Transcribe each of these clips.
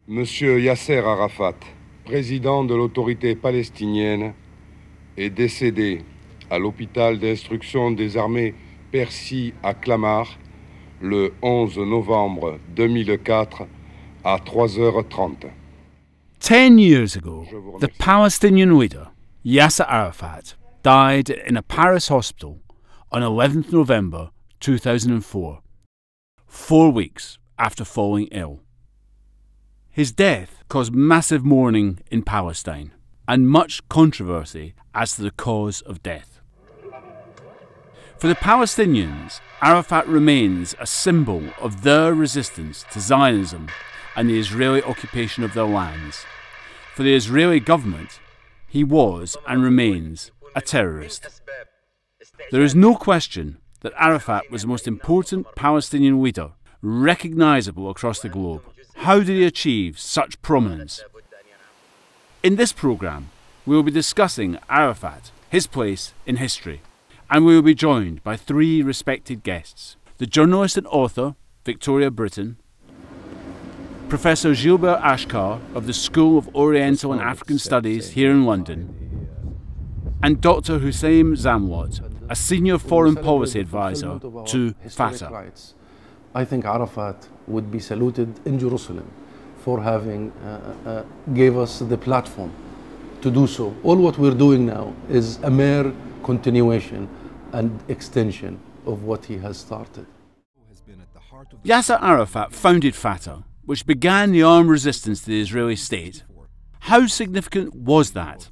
Monsieur Yasser Arafat, président de l'autorité palestinienne, est décédé à l'hôpital d'instruction des armées Percy à Clamart le 11 novembre 2004 à 3h30. 10 years ago, the Palestinian leader, Yasser Arafat, died in a Paris hospital on 11th November 2004, 4 weeks after falling ill. His death caused massive mourning in Palestine and much controversy as to the cause of death. For the Palestinians, Arafat remains a symbol of their resistance to Zionism and the Israeli occupation of their lands. For the Israeli government, he was and remains a terrorist. There is no question that Arafat was the most important Palestinian leader recognisable across the globe. How did he achieve such prominence? In this programme, we will be discussing Arafat, his place in history, and we will be joined by 3 respected guests: the journalist and author Victoria Brittain, Professor Gilbert Achcar of the School of Oriental and African Studies here in London, and Dr. Huzam Zomlot, a senior foreign policy advisor to Fatah. I think Arafat would be saluted in Jerusalem for having gave us the platform to do so. All what we're doing now is a mere continuation and extension of what he has started. Yasser Arafat founded Fatah, which began the armed resistance to the Israeli state. How significant was that?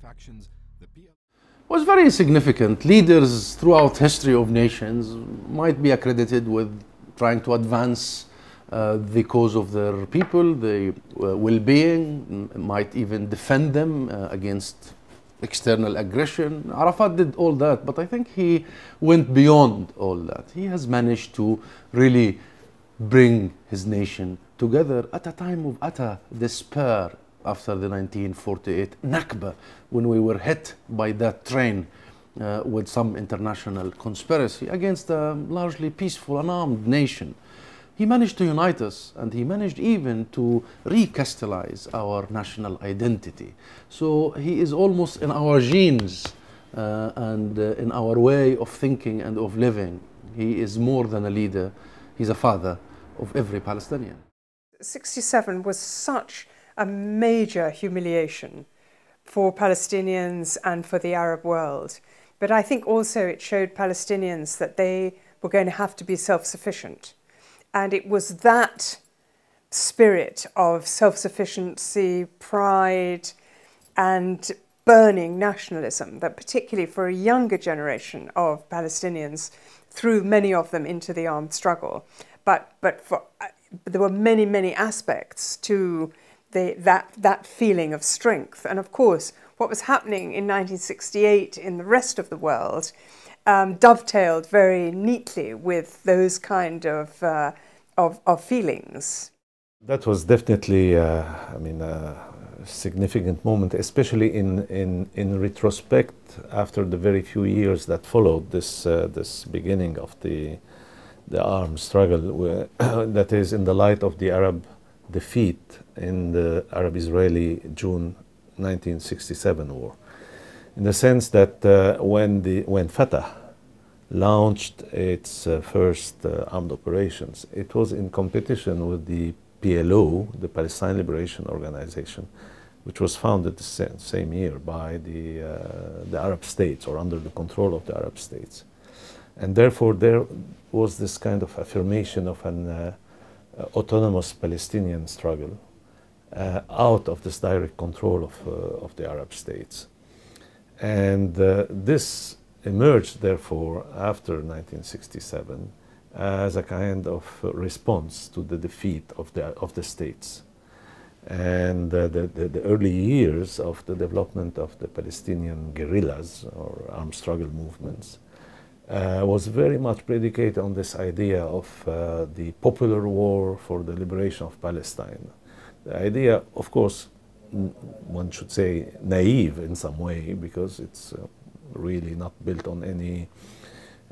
Was very significant. Leaders throughout history of nations might be accredited with trying to advance the cause of their people, the well-being, might even defend them against external aggression. Arafat did all that, but I think he went beyond all that. He has managed to really bring his nation together at a time of utter despair after the 1948 Nakba, when we were hit by that train with some international conspiracy against a largely peaceful, unarmed nation. He managed to unite us, and he managed even to recrystallize our national identity. So he is almost in our genes and in our way of thinking and of living. He is more than a leader, he's a father of every Palestinian. 67 was such a major humiliation for Palestinians and for the Arab world. But I think also it showed Palestinians that they were going to have to be self-sufficient. And it was that spirit of self-sufficiency, pride, and burning nationalism that particularly for a younger generation of Palestinians threw many of them into the armed struggle. But there were many, many aspects to that feeling of strength. And of course, what was happening in 1968 in the rest of the world dovetailed very neatly with those kind of feelings. That was definitely, a significant moment, especially in retrospect after the very few years that followed this beginning of the armed struggle, that is in the light of the Arab defeat in the Arab-Israeli June 1967 war, in the sense that when Fatah launched its first armed operations, it was in competition with the PLO, the Palestine Liberation Organization, which was founded the same year by the Arab states, or under the control of the Arab states. And therefore there was this kind of affirmation of an autonomous Palestinian struggle out of this direct control of the Arab states. And this emerged, therefore, after 1967 as a kind of response to the defeat of the states. And the early years of the development of the Palestinian guerrillas, or armed struggle movements, was very much predicated on this idea of the popular war for the liberation of Palestine. The idea, of course, one should say naive in some way, because it's really not built on any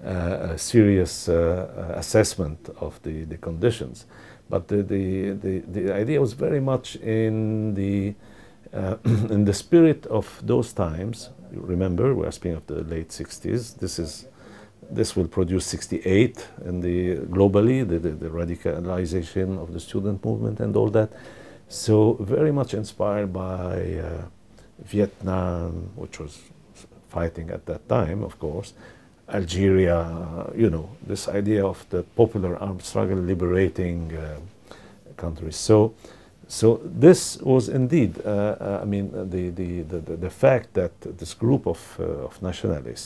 a serious assessment of the conditions. But the idea was very much in the in the spirit of those times. Remember, we are speaking of the late 60s. This will produce 68 in the globally, the radicalization of the student movement and all that. So very much inspired by Vietnam, which was fighting at that time, of course, Algeria, you know, this idea of the popular armed struggle liberating countries. So this was indeed, I mean, the fact that this group of nationalists,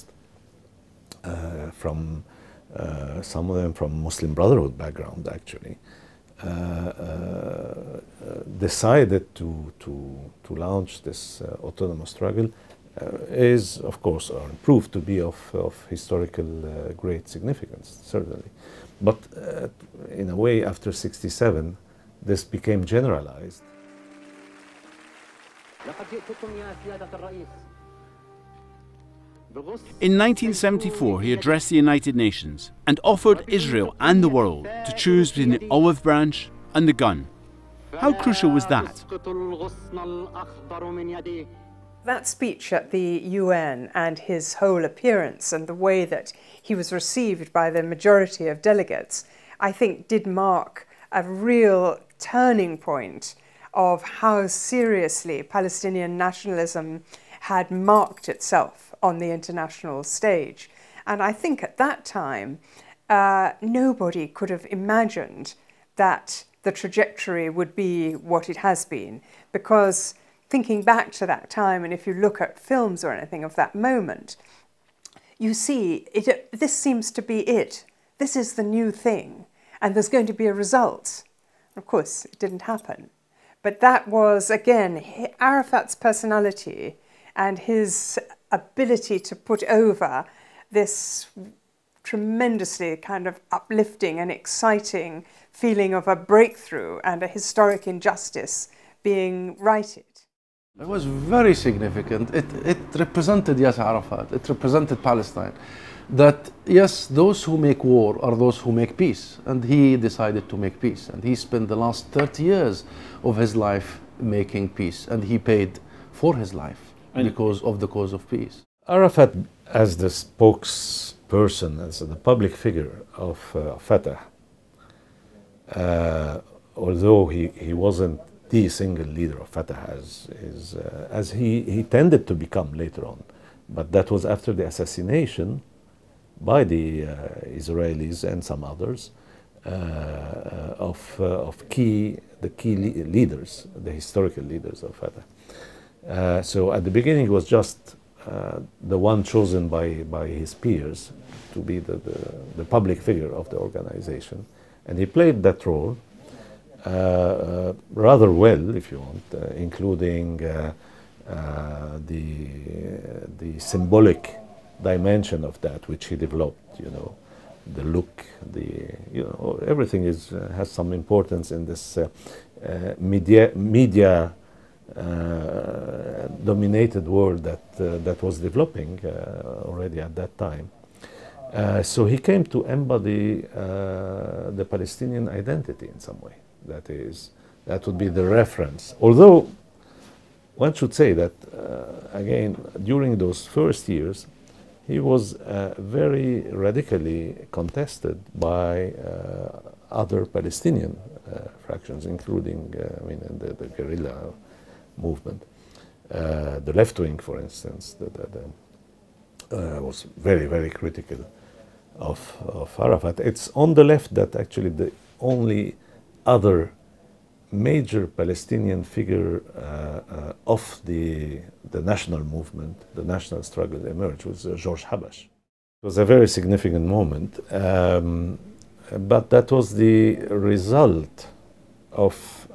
from some of them from Muslim Brotherhood background, actually, decided to launch this autonomous struggle is, of course, proved to be of historical great significance, certainly. But in a way, after 67, this became generalized. In 1974, he addressed the United Nations and offered Israel and the world to choose between the olive branch and the gun. How crucial was that? That speech at the UN and his whole appearance and the way that he was received by the majority of delegates, I think did mark a real turning point of how seriously Palestinian nationalism had marked itself on the international stage. And I think at that time, nobody could have imagined that the trajectory would be what it has been, because thinking back to that time, and if you look at films or anything of that moment, you see this seems to be it. This is the new thing, and there's going to be a result. Of course, it didn't happen. But that was, again, Arafat's personality and his ability to put over this tremendously kind of uplifting and exciting feeling of a breakthrough and a historic injustice being righted. It was very significant. It represented Yasser Arafat, it represented Palestine. That, yes, those who make war are those who make peace. And he decided to make peace. And he spent the last 30 years of his life making peace. And he paid for his life because of the cause of peace. Arafat, as the spokesperson, as the public figure of Fatah, although he wasn't the single leader of Fatah as he tended to become later on, but that was after the assassination by the Israelis and some others of the key leaders, the historical leaders of Fatah. So at the beginning it was just the one chosen by his peers to be the public figure of the organization, and he played that role rather well, if you want, including the symbolic dimension of that which he developed. You know, the look, everything has some importance in this media dominated world that was developing already at that time. So he came to embody the Palestinian identity in some way. That would be the reference. Although one should say that again, during those first years, he was very radically contested by other Palestinian fractions, including the guerrilla movement. The left wing, for instance, was very, very critical of Arafat. It's on the left that actually the only other major Palestinian figure of the national movement, the national struggle emerged, was George Habash. It was a very significant moment, but that was the result of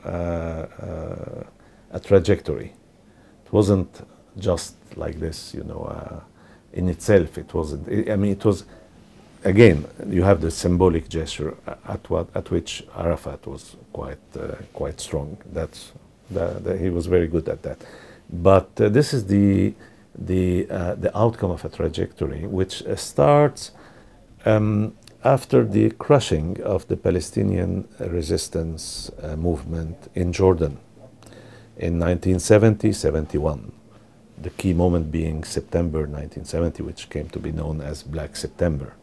a trajectory. It wasn't just like this, you know, in itself. It wasn't. I mean, it was. Again, you have the symbolic gesture at which Arafat was quite strong. He was very good at that. But this is the outcome of a trajectory which starts After the crushing of the Palestinian resistance movement in Jordan in 1970-71, the key moment being September 1970, which came to be known as Black September.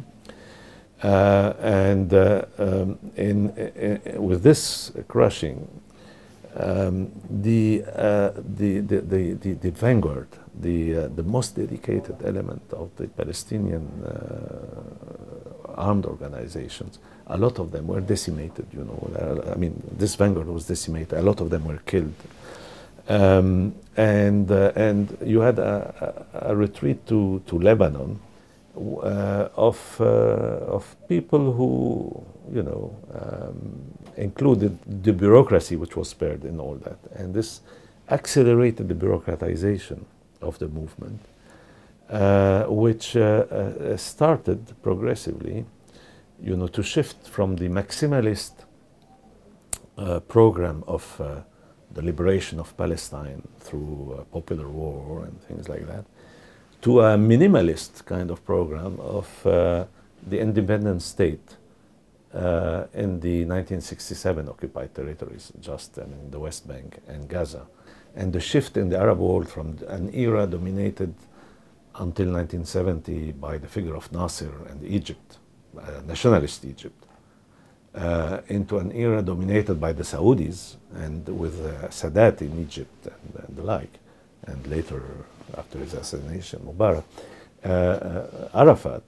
With this crushing, the vanguard, the most dedicated element of the Palestinian armed organizations, a lot of them were decimated. You know, I mean, this vanguard was decimated. A lot of them were killed, and you had a retreat to Lebanon of people who, you know, included the bureaucracy which was spared in all that, and this accelerated the bureaucratization of the movement, which started progressively, you know, to shift from the maximalist program of the liberation of Palestine through popular war and things like that, to a minimalist kind of program of the independent state in the 1967 occupied territories, just in the West Bank and Gaza, and the shift in the Arab world from an era dominated until 1970 by the figure of Nasser and Egypt, nationalist Egypt, into an era dominated by the Saudis and with Sadat in Egypt and the like, and later, after his assassination, Mubarak, Arafat,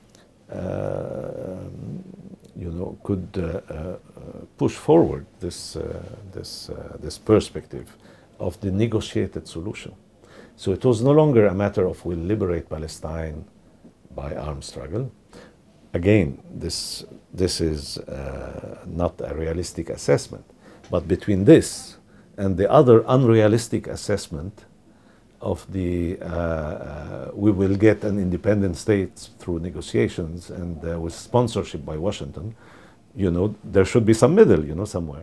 you know, could push forward this perspective of the negotiated solution. So it was no longer a matter of we'll liberate Palestine by armed struggle. Again, this is not a realistic assessment, but between this and the other unrealistic assessment of the we will get an independent state through negotiations and with sponsorship by Washington, you know, there should be some middle, you know, somewhere.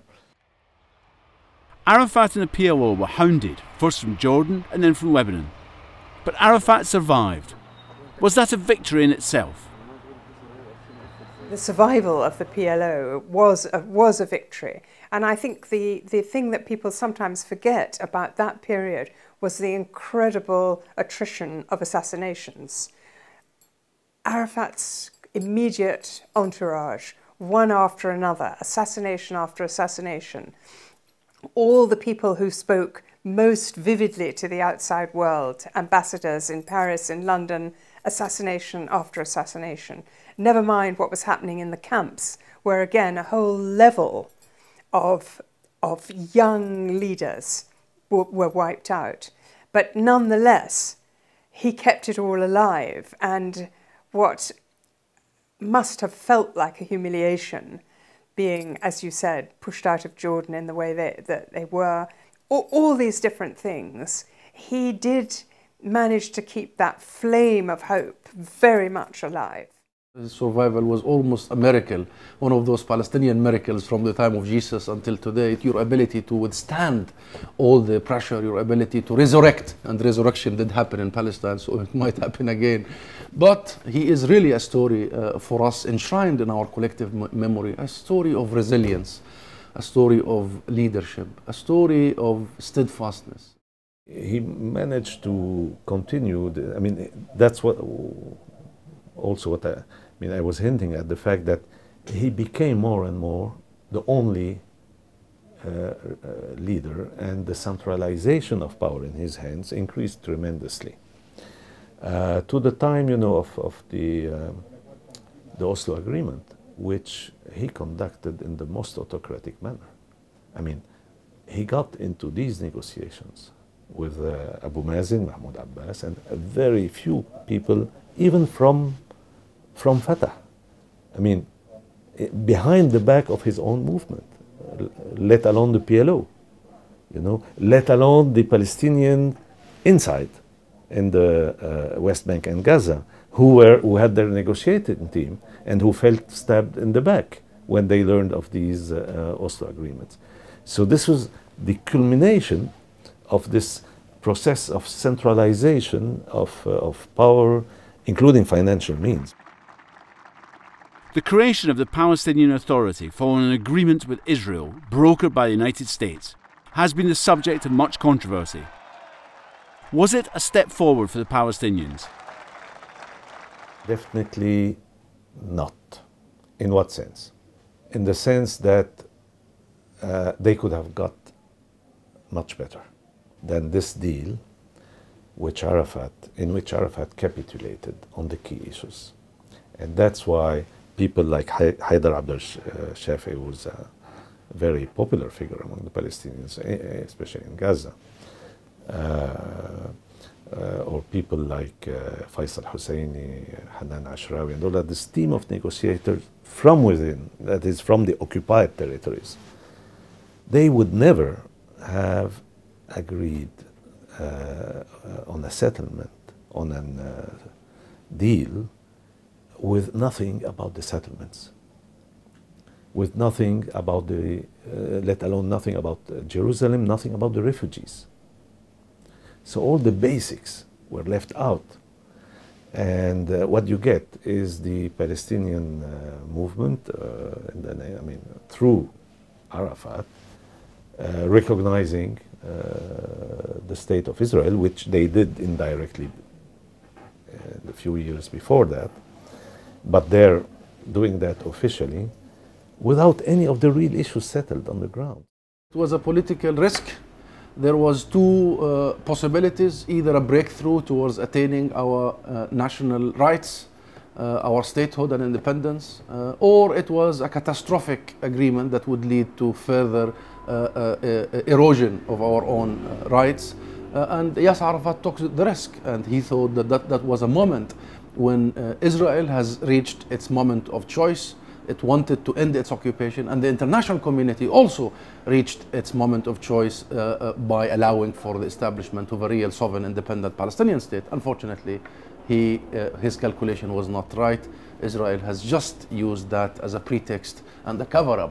Arafat and the PLO were hounded, first from Jordan and then from Lebanon. But Arafat survived. Was that a victory in itself? The survival of the PLO was a victory. And I think the thing that people sometimes forget about that period was the incredible attrition of assassinations. Arafat's immediate entourage, one after another, assassination after assassination. All the people who spoke most vividly to the outside world, ambassadors in Paris, in London, assassination after assassination. Never mind what was happening in the camps, where again a whole level of young leaders were wiped out. But nonetheless, he kept it all alive, and what must have felt like a humiliation, being, as you said, pushed out of Jordan in the way that they were, all these different things, he did manage to keep that flame of hope very much alive. His survival was almost a miracle, one of those Palestinian miracles from the time of Jesus until today. Your ability to withstand all the pressure, your ability to resurrect, and resurrection did happen in Palestine, so it might happen again. But he is really a story for us, enshrined in our collective memory, a story of resilience, a story of leadership, a story of steadfastness. He managed to continue, I mean, that's what, also what I mean, I was hinting at the fact that he became more and more the only leader, and the centralization of power in his hands increased tremendously. To the time, you know, of the Oslo Agreement, which he conducted in the most autocratic manner. I mean, he got into these negotiations with Abu Mazen, Mahmoud Abbas, and very few people, even from Fatah. I mean, behind the back of his own movement, let alone the PLO, you know, let alone the Palestinian inside in the West Bank and Gaza, who had their negotiating team and who felt stabbed in the back when they learned of these Oslo agreements. So this was the culmination of this process of centralization of power, including financial means. The creation of the Palestinian Authority following an agreement with Israel, brokered by the United States, has been the subject of much controversy. Was it a step forward for the Palestinians? Definitely not. In what sense? In the sense that they could have got much better than this deal in which Arafat capitulated on the key issues. And that's why people like Haidar Abdel Shafi, who's a very popular figure among the Palestinians, especially in Gaza, or people like Faisal Husseini, Hanan Ashrawi, and all that, this team of negotiators from within, that is from the occupied territories, they would never have agreed on a settlement, on a deal, with nothing about the settlements, with nothing about the, let alone nothing about Jerusalem, nothing about the refugees. So all the basics were left out. And what you get is the Palestinian movement, through Arafat, recognizing the state of Israel, which they did indirectly a few years before that, but they're doing that officially without any of the real issues settled on the ground. It was a political risk. There was two possibilities: either a breakthrough towards attaining our national rights, our statehood and independence, or it was a catastrophic agreement that would lead to further erosion of our own rights. And Yasser Arafat took the risk, and he thought that was a moment when Israel has reached its moment of choice. It wanted to end its occupation, and the international community also reached its moment of choice by allowing for the establishment of a real sovereign independent Palestinian state. Unfortunately, his calculation was not right. Israel has just used that as a pretext and a cover-up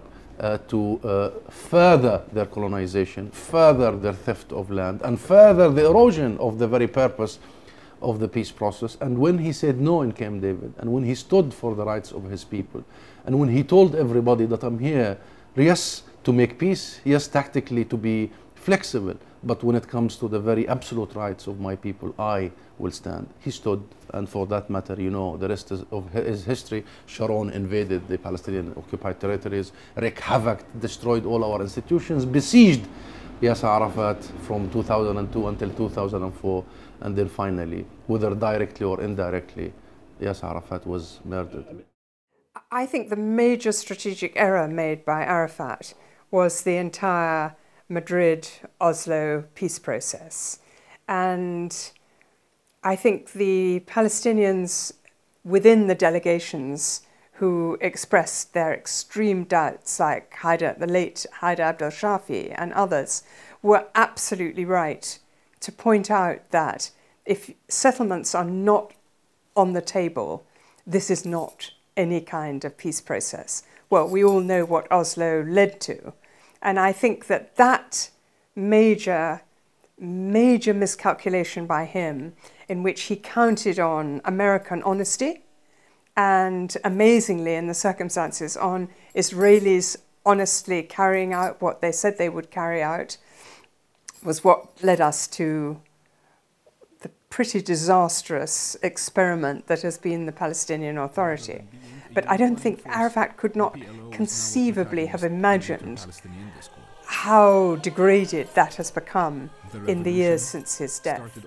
to further their colonization, further their theft of land, and further the erosion of the very purpose of the peace process. And when he said no in Camp David, and when he stood for the rights of his people, and when he told everybody that I'm here, yes, to make peace, yes, tactically to be flexible, but when it comes to the very absolute rights of my people, I will stand. He stood, and for that matter, you know, the rest of his history. Sharon invaded the Palestinian occupied territories, wreaked havoc, destroyed all our institutions, besieged Yasser Arafat from 2002 until 2004, and then finally, whether directly or indirectly, Yasser Arafat was murdered. I think the major strategic error made by Arafat was the entire Madrid-Oslo peace process. And I think the Palestinians within the delegations who expressed their extreme doubts, like the late Haidar Abdel Shafi and others, were absolutely right to point out that if settlements are not on the table, this is not any kind of peace process. Well, we all know what Oslo led to. And I think that that major miscalculation by him, in which he counted on American honesty and, amazingly in the circumstances, on Israelis honestly carrying out what they said they would carry out, was what led us to the pretty disastrous experiment that has been the Palestinian Authority. But I don't think Arafat could not conceivably have imagined how degraded that has become in the years since his death.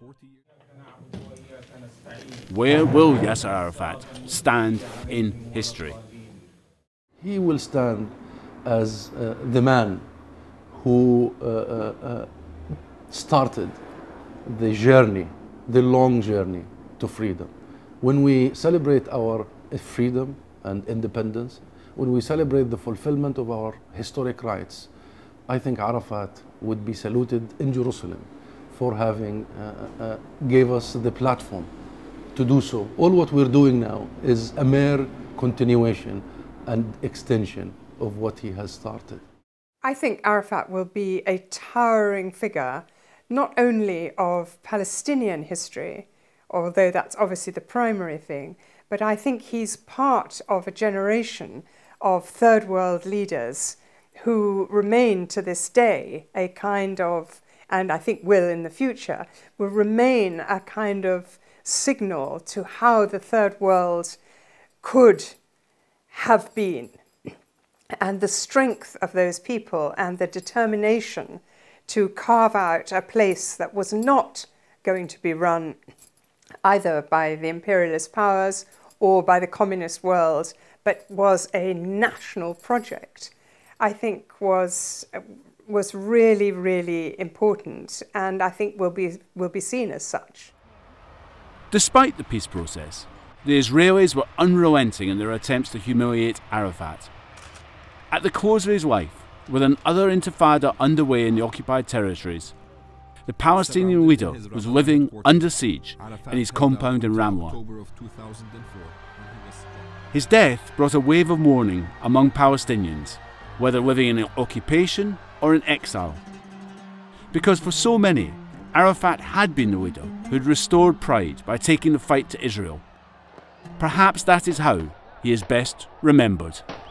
Where will Yasser Arafat stand in history? He will stand as the man who started the journey, the long journey to freedom. When we celebrate our freedom and independence, when we celebrate the fulfillment of our historic rights, I think Arafat would be saluted in Jerusalem for having gave us the platform to do so. All what we're doing now is a mere continuation and extension of what he has started. I think Arafat will be a towering figure, not only of Palestinian history, although that's obviously the primary thing, but I think he's part of a generation of third world leaders who remain to this day a kind of, and I think will in the future, will remain a kind of signal to how the third world could have been, and the strength of those people and the determination to carve out a place that was not going to be run either by the imperialist powers or by the communist world, but was a national project, I think was really, really important, and I think will be seen as such. Despite the peace process, the Israelis were unrelenting in their attempts to humiliate Arafat. At the close of his life, with another intifada underway in the occupied territories, the Palestinian leader was living under siege in his compound in Ramla. His death brought a wave of mourning among Palestinians, whether living in occupation or in exile. Because for so many, Arafat had been the leader who had restored pride by taking the fight to Israel. Perhaps that is how he is best remembered.